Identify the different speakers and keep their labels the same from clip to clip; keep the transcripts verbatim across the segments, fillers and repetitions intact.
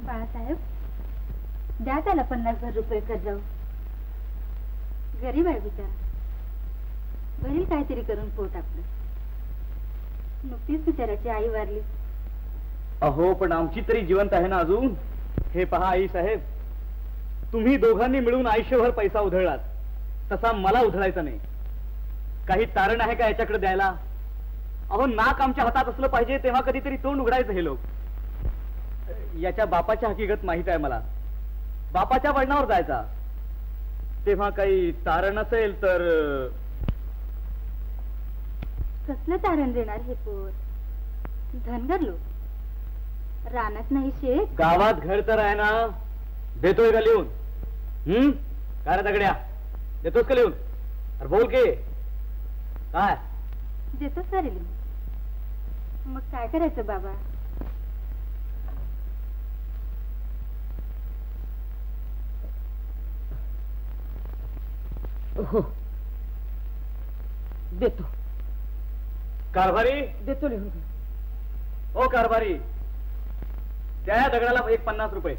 Speaker 1: बाळासाहेब, द्या त्याला पन्नास हजार रुपये कर्ज. गरीब आहे बिचारा, भरील काहीतरी करून पोट आपलं. नुकतीच बिचाराची आई वारली.
Speaker 2: अहो, पण आमची तरी जिवंत आहे ना अजून. हे पहा आई साहेब, तुम्ही दोघांनी मिळून आयुष्यभर पैसा उधळलात, तसा मला उधळायचा नाही. काही तारण आहे का याच्याकडे द्यायला? अहो, नाक आमच्या हातात असलं पाहिजे तेव्हा कधीतरी तोंड उघडायचं. हे लोक, याच्या बापाची हकीकत माहित आहे मला. बापाच्या वळणावर जायचा, तेव्हा काही तारण असेल तर.
Speaker 1: कसलं तारण देणार हे पोर? धनगर लोक, रानात नाही शेत.
Speaker 2: गावात घर तर आहे ना. देतोय का लिहून? हम्म काय रे दगड्या, देतोस का लिहून? अरे बोल के. काय
Speaker 1: देतोस का रे लिहून? मग काय करायचं बाबा?
Speaker 2: हो, देतो. कारभारी,
Speaker 3: देतो लिहून.
Speaker 2: ओ कारभारी, त्या दगडाला एक पन्नास रुपये.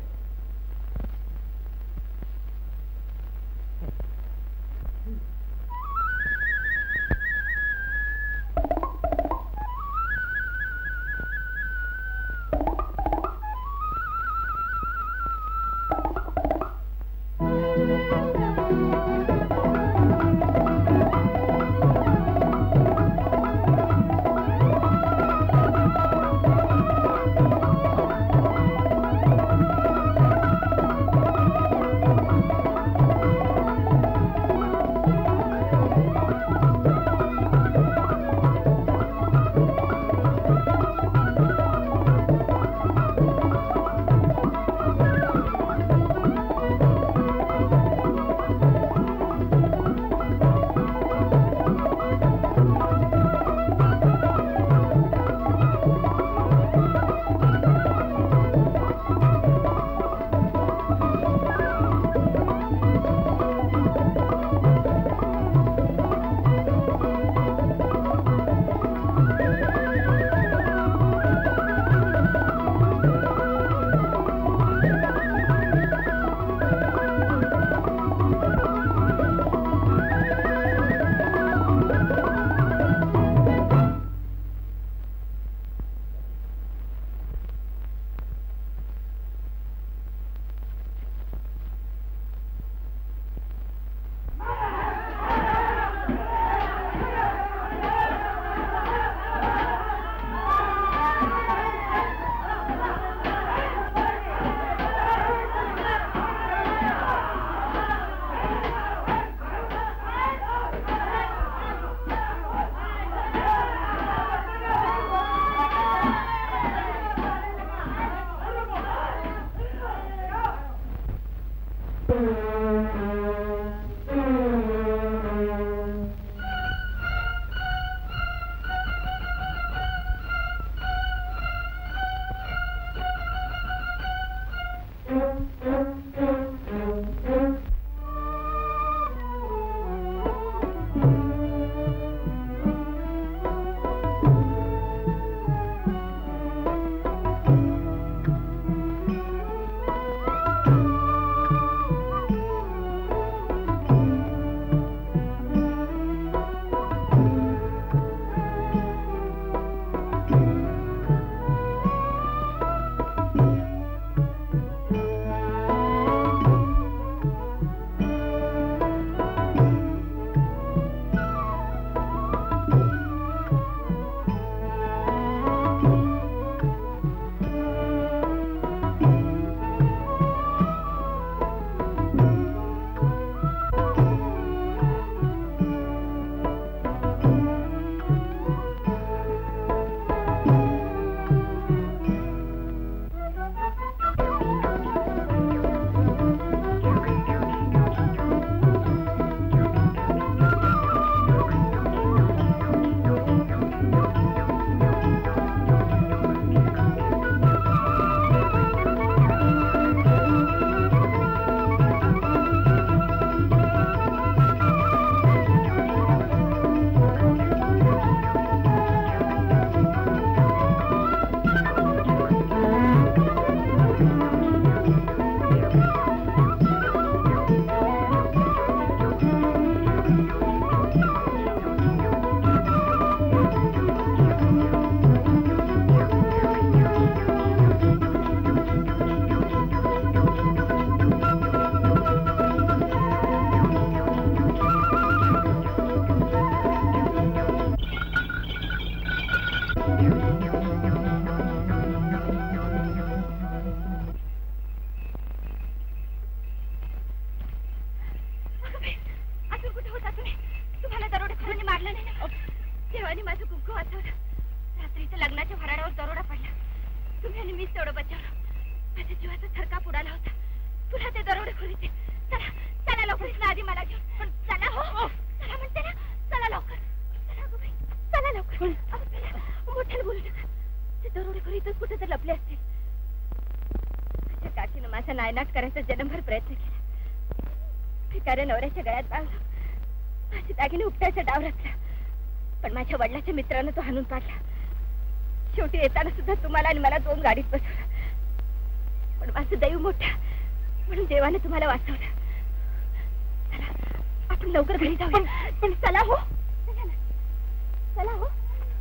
Speaker 1: भराडावर दरोडा पडला. तुम्ही आणि मीच तेवढं बचावलं. माझ्या जीवाचा थरकाप उडाला होता. पुन्हा ते दरोडे खोलीचे. चला चला लवकर आधी मला घेऊन. पण चला हो चला म्हणते ना. चला लवकर चला गो बाई चला लवकर. मोठ्याला बोलू नका. ते दरोडेखोर इथंच कुठे तर लपले असतील. माझ्या काकीनं माझा नायनाट करायचा जन्मभर प्रयत्न केला. भिकाऱ्या नवऱ्याच्या गळ्यात बांधला. माझे दागिने उपटायचा डाव रचला. पण माझ्या वडिलाच्या मित्रानं तो हाणून पाडला. शेवटी येताना सुद्धा तुम्हाला आणि मला दोन गाडीत बसवलं. पण माझं दैव मोठं म्हणून देवाने तुम्हाला वाचवलं. चला आपण लवकर घरी जाऊया. पण चला हो चला ना चला हो.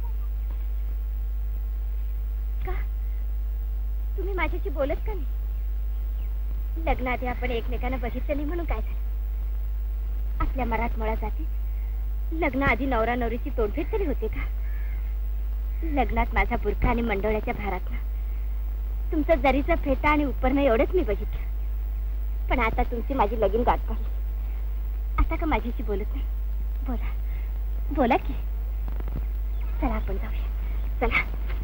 Speaker 1: का तुम्ही माझ्याशी बोलत का नाही? लग्नाआधी आपण एकमेकांना बघितलं नाही म्हणून काय झालं? आपल्या मराठमोळा जातीत लग्नाआधी नवरा नवरीची तोडफेड तरी होते का? लग्नात माझा बुरखा आणि मंडोळ्याच्या भारातनं तुमचं जरीचा फेटा आणि उपरणं एवढंच मी बघितलं. पण आता तुमची माझी लगीन गाठ पडली. आता का माझ्याशी बोलत नाही? बोला बोला की. चला आपण जाऊया. चला.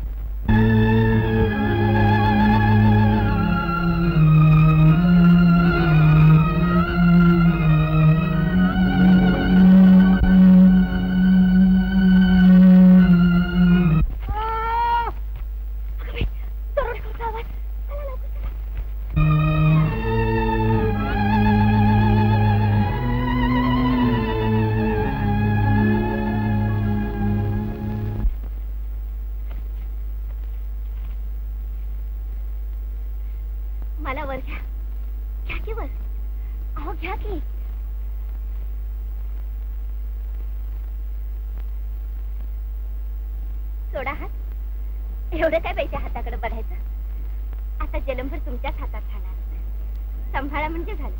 Speaker 1: मला वर घ्या. घ्या की वर. अहो घ्या की. सोडा हात. एवढं काय पैसे हाताकडे बघायचं? आता जलमभर तुमच्याच हातात राहणार. सांभाळा म्हणजे झालं.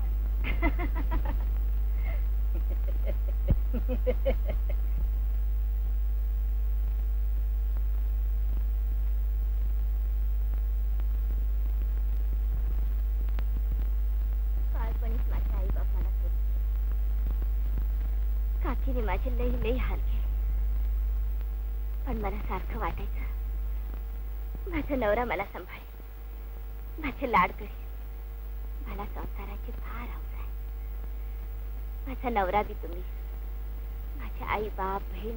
Speaker 1: बाळपणीच माझ्या आई बापाला सोडून काकीने माझे लई लई हाल केले. पण मला सारखं वाटायचं माझा नवरा मला सांभाळेल, माझे लाड करेल. मला संसाराची फार हौस आहे. माझा नवरा बी तुम्ही, माझे आई बाप बहीण.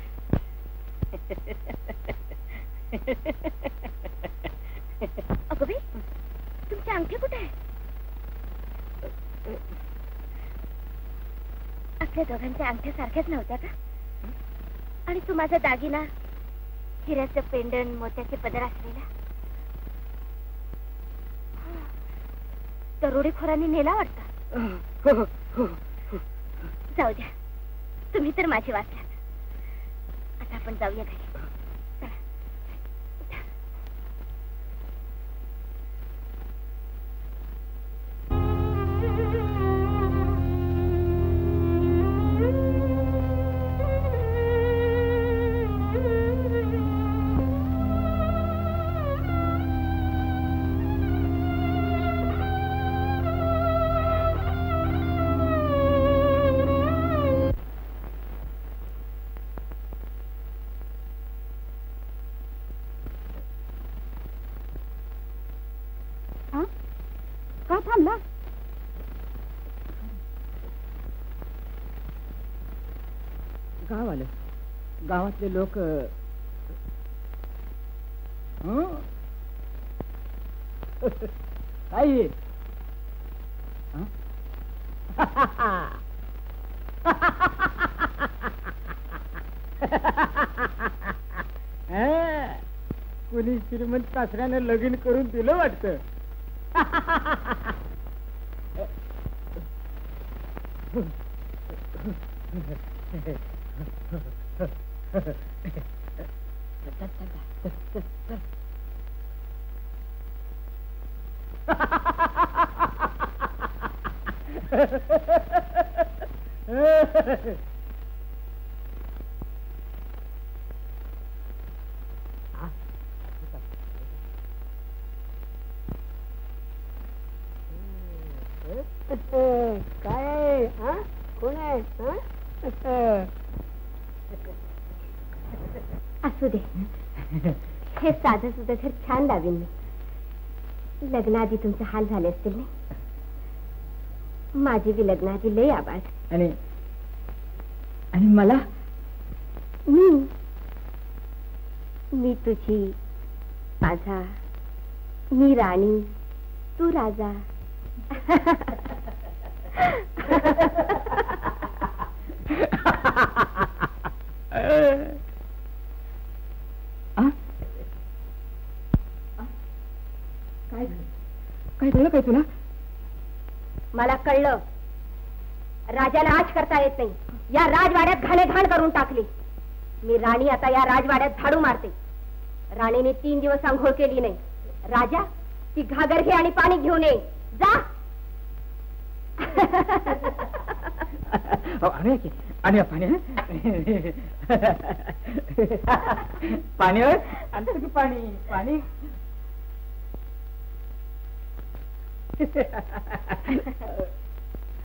Speaker 1: अगं बाई, तुमच्या अंगठी कुठे आहे? आपल्या दोघांच्या अंगठ्या सारख्याच नव्हत्या का? आणि तू माझा दागिना, हिऱ्याचं पेंडन, मोत्याचे पदर असलेला दरोडेखोरांनी नेला वाटतं. जाऊ द्या, तुम्ही तर माझे वाचल्यात. आता आपण जाऊया घरी.
Speaker 3: थांबला. गाव आलं. गावातले लोक काय कोणी श्रीमंत सासऱ्यानं लगीन करून दिलं वाटतं. काय कोण आहे?
Speaker 1: असू दे. हे साधं सुद्धा घर छान लावीन मी. लग्नाआधी तुमचे हाल झाले असतील नाही. माझी बी लग्नाआधी लय आबाद.
Speaker 3: आणि आणि मला
Speaker 1: मी मी तुझी, माझा, मी राणी, तू राजा.
Speaker 3: काय काय झालं काय तुला?
Speaker 1: मला कळलं, राजाला आज करता येत नाही. या राजवाड्यात घाणे घाण करून टाकली. मी राणी आता या राजवाड्यात झाडू मारते. राणीने तीन दिवस आंघोळ केली नाही. राजा, ती घागर घे आणि पाणी घेऊन ये. जा.
Speaker 3: आणि आणि पाणी पाणी आणतो की पाणी पाणी.